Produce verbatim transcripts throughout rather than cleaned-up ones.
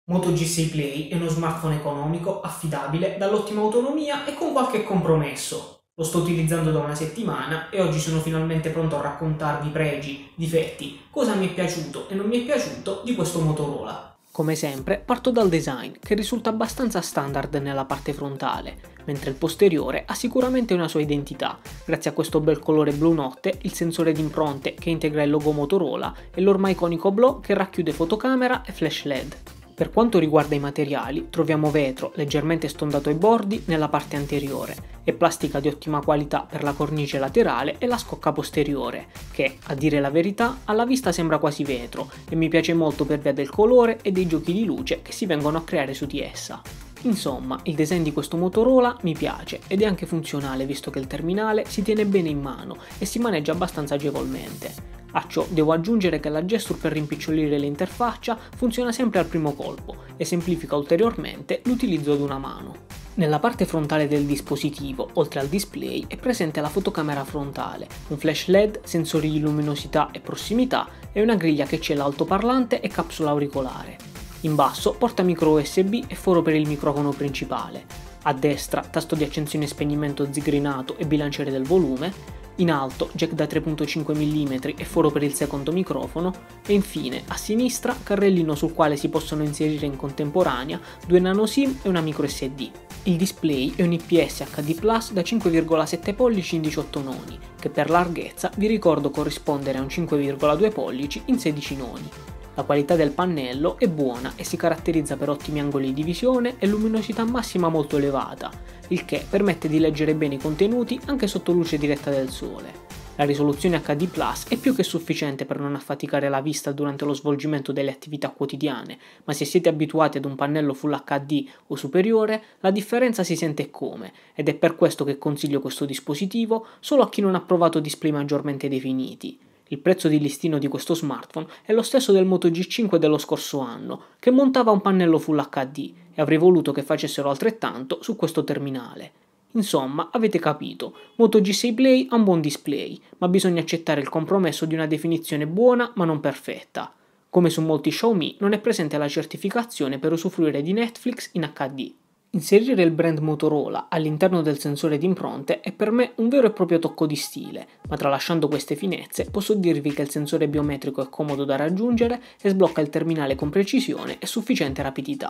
Moto G sei Play è uno smartphone economico, affidabile, dall'ottima autonomia e con qualche compromesso. Lo sto utilizzando da una settimana e oggi sono finalmente pronto a raccontarvi pregi, difetti, cosa mi è piaciuto e non mi è piaciuto di questo Motorola. Come sempre parto dal design, che risulta abbastanza standard nella parte frontale, mentre il posteriore ha sicuramente una sua identità, grazie a questo bel colore blu notte, il sensore di impronte che integra il logo Motorola e l'ormai iconico blu che racchiude fotocamera e flash L E D. Per quanto riguarda i materiali, troviamo vetro leggermente stondato ai bordi nella parte anteriore e plastica di ottima qualità per la cornice laterale e la scocca posteriore, che, a dire la verità, alla vista sembra quasi vetro e mi piace molto per via del colore e dei giochi di luce che si vengono a creare su di essa. Insomma, il design di questo Motorola mi piace ed è anche funzionale visto che il terminale si tiene bene in mano e si maneggia abbastanza agevolmente. A ciò devo aggiungere che la gesture per rimpicciolire l'interfaccia funziona sempre al primo colpo e semplifica ulteriormente l'utilizzo ad una mano. Nella parte frontale del dispositivo, oltre al display, è presente la fotocamera frontale, un flash L E D, sensori di luminosità e prossimità e una griglia che cela altoparlante e capsula auricolare. In basso porta micro U S B e foro per il microfono principale. A destra tasto di accensione e spegnimento zigrinato e bilanciere del volume. In alto jack da tre virgola cinque millimetri e foro per il secondo microfono e infine a sinistra carrellino sul quale si possono inserire in contemporanea due nano SIM e una micro S D. Il display è un I P S H D plus da cinque virgola sette pollici in diciotto noni, che per larghezza vi ricordo corrispondere a un cinque virgola due pollici in sedici noni. La qualità del pannello è buona e si caratterizza per ottimi angoli di visione e luminosità massima molto elevata, il che permette di leggere bene i contenuti anche sotto luce diretta del sole. La risoluzione H D plus è più che sufficiente per non affaticare la vista durante lo svolgimento delle attività quotidiane, ma se siete abituati ad un pannello Full H D o superiore, la differenza si sente come, ed è per questo che consiglio questo dispositivo solo a chi non ha provato display maggiormente definiti. Il prezzo di listino di questo smartphone è lo stesso del Moto G cinque dello scorso anno, che montava un pannello Full H D, e avrei voluto che facessero altrettanto su questo terminale. Insomma, avete capito, Moto G sei Play ha un buon display, ma bisogna accettare il compromesso di una definizione buona ma non perfetta. Come su molti Xiaomi non è presente la certificazione per usufruire di Netflix in H D. Inserire il brand Motorola all'interno del sensore di impronte è per me un vero e proprio tocco di stile, ma tralasciando queste finezze posso dirvi che il sensore biometrico è comodo da raggiungere e sblocca il terminale con precisione e sufficiente rapidità.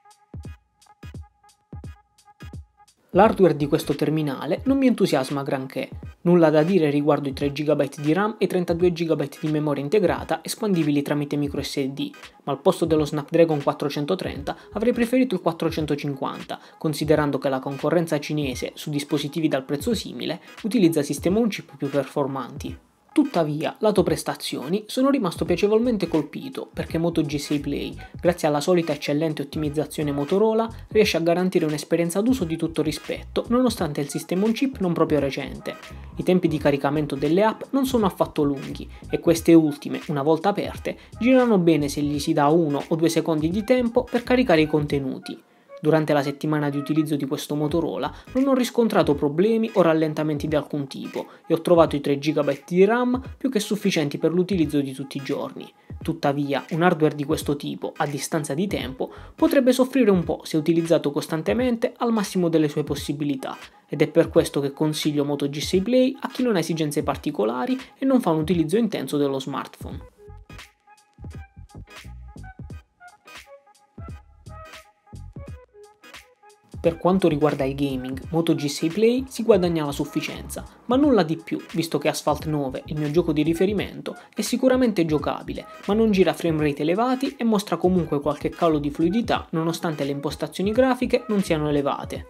L'hardware di questo terminale non mi entusiasma granché, nulla da dire riguardo i tre giga di RAM e i trentadue giga di memoria integrata espandibili tramite micro S D, ma al posto dello Snapdragon quattrocentotrenta avrei preferito il quattrocentocinquanta, considerando che la concorrenza cinese su dispositivi dal prezzo simile utilizza sistemi on chip più performanti. Tuttavia, lato prestazioni, sono rimasto piacevolmente colpito perché Moto G sei Play, grazie alla solita eccellente ottimizzazione Motorola, riesce a garantire un'esperienza d'uso di tutto rispetto nonostante il sistema on chip non proprio recente. I tempi di caricamento delle app non sono affatto lunghi e queste ultime, una volta aperte, girano bene se gli si dà uno o due secondi di tempo per caricare i contenuti. Durante la settimana di utilizzo di questo Motorola non ho riscontrato problemi o rallentamenti di alcun tipo e ho trovato i tre giga di RAM più che sufficienti per l'utilizzo di tutti i giorni. Tuttavia, un hardware di questo tipo, a distanza di tempo, potrebbe soffrire un po' se utilizzato costantemente al massimo delle sue possibilità, ed è per questo che consiglio Moto G sei Play a chi non ha esigenze particolari e non fa un utilizzo intenso dello smartphone. Per quanto riguarda il gaming, Moto G sei Play si guadagna la sufficienza, ma nulla di più, visto che Asphalt nove, il mio gioco di riferimento, è sicuramente giocabile, ma non gira framerate elevati e mostra comunque qualche calo di fluidità nonostante le impostazioni grafiche non siano elevate.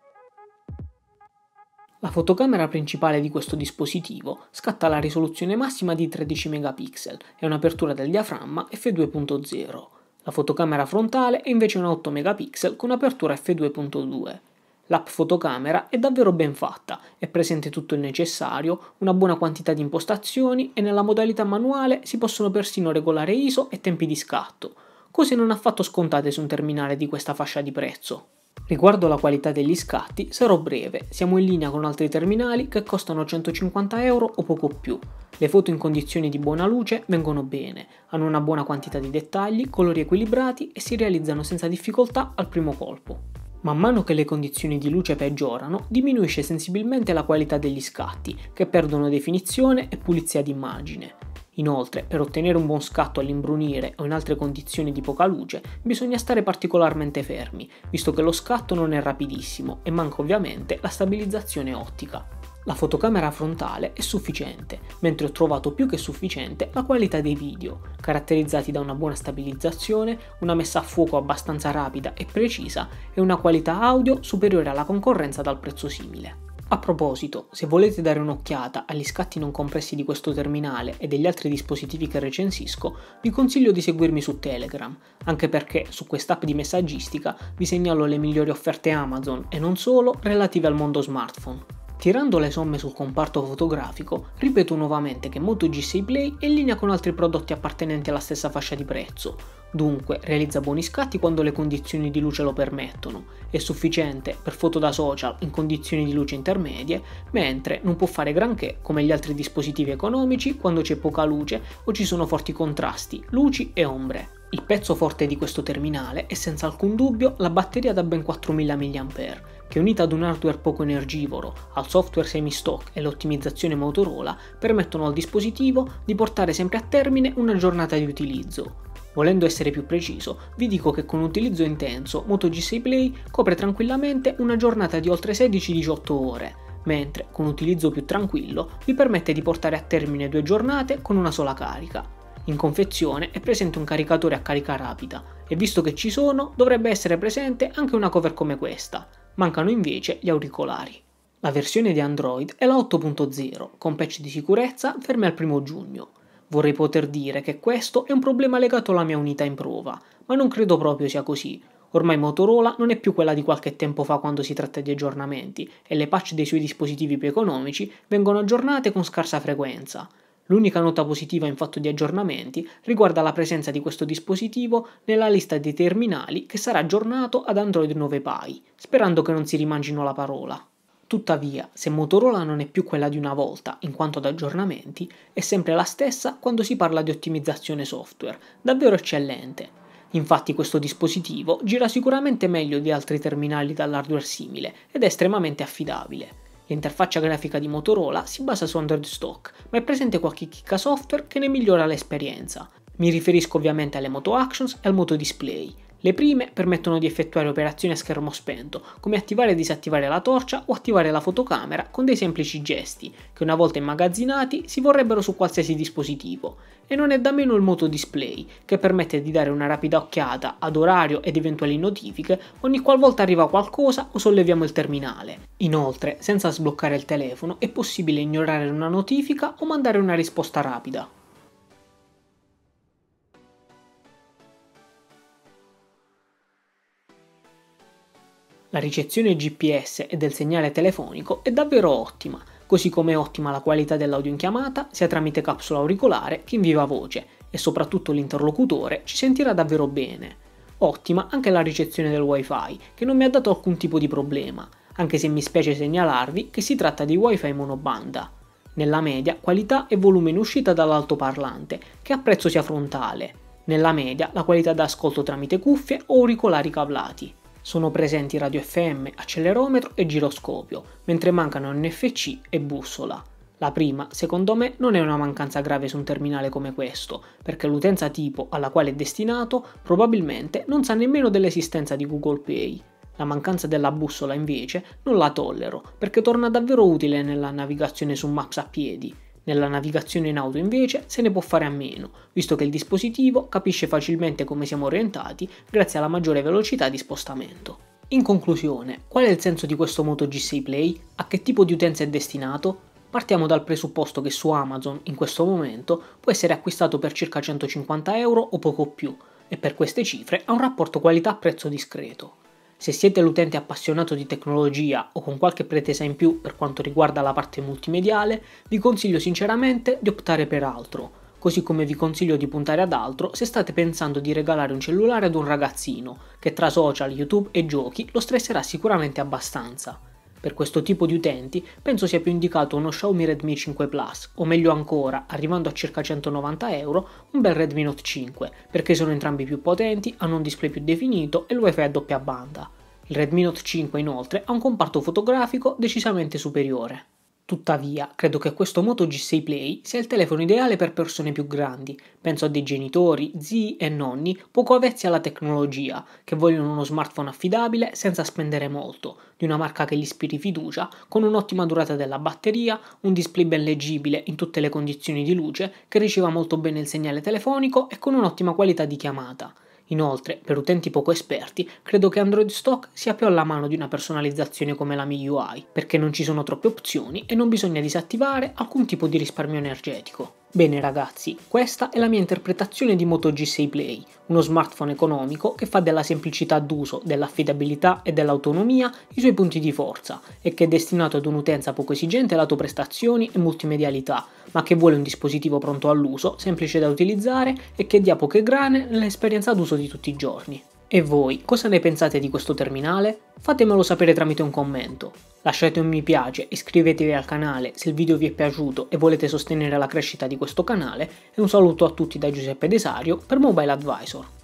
La fotocamera principale di questo dispositivo scatta la risoluzione massima di tredici megapixel e un'apertura del diaframma effe due punto zero. La fotocamera frontale è invece una otto megapixel con apertura effe due punto due. L'app fotocamera è davvero ben fatta, è presente tutto il necessario, una buona quantità di impostazioni e nella modalità manuale si possono persino regolare I S O e tempi di scatto, cose non affatto scontate su un terminale di questa fascia di prezzo. Riguardo la qualità degli scatti, sarò breve, siamo in linea con altri terminali che costano centocinquanta euro o poco più. Le foto in condizioni di buona luce vengono bene, hanno una buona quantità di dettagli, colori equilibrati e si realizzano senza difficoltà al primo colpo. Man mano che le condizioni di luce peggiorano, diminuisce sensibilmente la qualità degli scatti, che perdono definizione e pulizia d'immagine. Inoltre, per ottenere un buon scatto all'imbrunire o in altre condizioni di poca luce, bisogna stare particolarmente fermi, visto che lo scatto non è rapidissimo e manca ovviamente la stabilizzazione ottica. La fotocamera frontale è sufficiente, mentre ho trovato più che sufficiente la qualità dei video, caratterizzati da una buona stabilizzazione, una messa a fuoco abbastanza rapida e precisa e una qualità audio superiore alla concorrenza dal prezzo simile. A proposito, se volete dare un'occhiata agli scatti non compressi di questo terminale e degli altri dispositivi che recensisco, vi consiglio di seguirmi su Telegram, anche perché su quest'app di messaggistica vi segnalo le migliori offerte Amazon e non solo relative al mondo smartphone. Tirando le somme sul comparto fotografico, ripeto nuovamente che Moto G sei Play è in linea con altri prodotti appartenenti alla stessa fascia di prezzo, dunque realizza buoni scatti quando le condizioni di luce lo permettono, è sufficiente per foto da social in condizioni di luce intermedie, mentre non può fare granché come gli altri dispositivi economici quando c'è poca luce o ci sono forti contrasti, luci e ombre. Il pezzo forte di questo terminale è senza alcun dubbio la batteria da ben quattromila milliamperi, che unita ad un hardware poco energivoro, al software semi-stock e l'ottimizzazione Motorola permettono al dispositivo di portare sempre a termine una giornata di utilizzo. Volendo essere più preciso, vi dico che con un utilizzo intenso Moto G sei Play copre tranquillamente una giornata di oltre sedici diciotto ore, mentre con un utilizzo più tranquillo vi permette di portare a termine due giornate con una sola carica. In confezione è presente un caricatore a carica rapida e visto che ci sono dovrebbe essere presente anche una cover come questa, mancano invece gli auricolari. La versione di Android è la otto punto zero con patch di sicurezza fermi al primo giugno. Vorrei poter dire che questo è un problema legato alla mia unità in prova, ma non credo proprio sia così. Ormai Motorola non è più quella di qualche tempo fa quando si tratta di aggiornamenti e le patch dei suoi dispositivi più economici vengono aggiornate con scarsa frequenza. L'unica nota positiva in fatto di aggiornamenti riguarda la presenza di questo dispositivo nella lista dei terminali che sarà aggiornato ad Android nove Pie, sperando che non si rimangino la parola. Tuttavia, se Motorola non è più quella di una volta in quanto ad aggiornamenti, è sempre la stessa quando si parla di ottimizzazione software, davvero eccellente. Infatti questo dispositivo gira sicuramente meglio di altri terminali dall'hardware simile ed è estremamente affidabile. L'interfaccia grafica di Motorola si basa su Android stock, ma è presente qualche chicca software che ne migliora l'esperienza. Mi riferisco ovviamente alle Moto Actions e al Moto Display. Le prime permettono di effettuare operazioni a schermo spento, come attivare e disattivare la torcia o attivare la fotocamera con dei semplici gesti, che una volta immagazzinati si vorrebbero su qualsiasi dispositivo. E non è da meno il Moto Display, che permette di dare una rapida occhiata ad orario ed eventuali notifiche ogni qualvolta arriva qualcosa o solleviamo il terminale. Inoltre, senza sbloccare il telefono, è possibile ignorare una notifica o mandare una risposta rapida. La ricezione G P S e del segnale telefonico è davvero ottima, così come è ottima la qualità dell'audio in chiamata sia tramite capsula auricolare che in viva voce e soprattutto l'interlocutore ci sentirà davvero bene. Ottima anche la ricezione del Wi-Fi, che non mi ha dato alcun tipo di problema, anche se mi spiace segnalarvi che si tratta di Wi-Fi monobanda. Nella media qualità e volume in uscita dall'altoparlante, che apprezzo sia frontale. Nella media la qualità d'ascolto tramite cuffie o auricolari cablati. Sono presenti radio F M, accelerometro e giroscopio, mentre mancano N F C e bussola. La prima, secondo me, non è una mancanza grave su un terminale come questo, perché l'utenza tipo alla quale è destinato probabilmente non sa nemmeno dell'esistenza di Google Pay. La mancanza della bussola invece non la tollero, perché torna davvero utile nella navigazione su Maps a piedi. Nella navigazione in auto invece se ne può fare a meno, visto che il dispositivo capisce facilmente come siamo orientati grazie alla maggiore velocità di spostamento. In conclusione, qual è il senso di questo Moto G sei Play? A che tipo di utenza è destinato? Partiamo dal presupposto che su Amazon in questo momento può essere acquistato per circa centocinquanta euro o poco più e per queste cifre ha un rapporto qualità-prezzo discreto. Se siete l'utente appassionato di tecnologia o con qualche pretesa in più per quanto riguarda la parte multimediale, vi consiglio sinceramente di optare per altro. così come vi consiglio di puntare ad altro se state pensando di regalare un cellulare ad un ragazzino, che tra social, YouTube e giochi lo stresserà sicuramente abbastanza. Per questo tipo di utenti penso sia più indicato uno Xiaomi Redmi cinque Plus, o meglio ancora, arrivando a circa centonovanta euro, un bel Redmi Note cinque, perché sono entrambi più potenti, hanno un display più definito e il wifi a doppia banda. Il Redmi Note cinque inoltre ha un comparto fotografico decisamente superiore. Tuttavia, credo che questo Moto G sei Play sia il telefono ideale per persone più grandi, penso a dei genitori, zii e nonni poco avvezzi alla tecnologia, che vogliono uno smartphone affidabile senza spendere molto, di una marca che gli ispiri fiducia, con un'ottima durata della batteria, un display ben leggibile in tutte le condizioni di luce, che riceva molto bene il segnale telefonico e con un'ottima qualità di chiamata. Inoltre, per utenti poco esperti, credo che Android Stock sia più alla mano di una personalizzazione come la M I U I, perché non ci sono troppe opzioni e non bisogna disattivare alcun tipo di risparmio energetico. Bene ragazzi, questa è la mia interpretazione di Moto G sei Play, uno smartphone economico che fa della semplicità d'uso, dell'affidabilità e dell'autonomia i suoi punti di forza e che è destinato ad un'utenza poco esigente lato prestazioni e multimedialità, ma che vuole un dispositivo pronto all'uso, semplice da utilizzare e che dia poche grane nell'esperienza d'uso di tutti i giorni. E voi, cosa ne pensate di questo terminale? Fatemelo sapere tramite un commento. Lasciate un mi piace, iscrivetevi al canale se il video vi è piaciuto e volete sostenere la crescita di questo canale e un saluto a tutti da Giuseppe Desario per Mobile Advisor.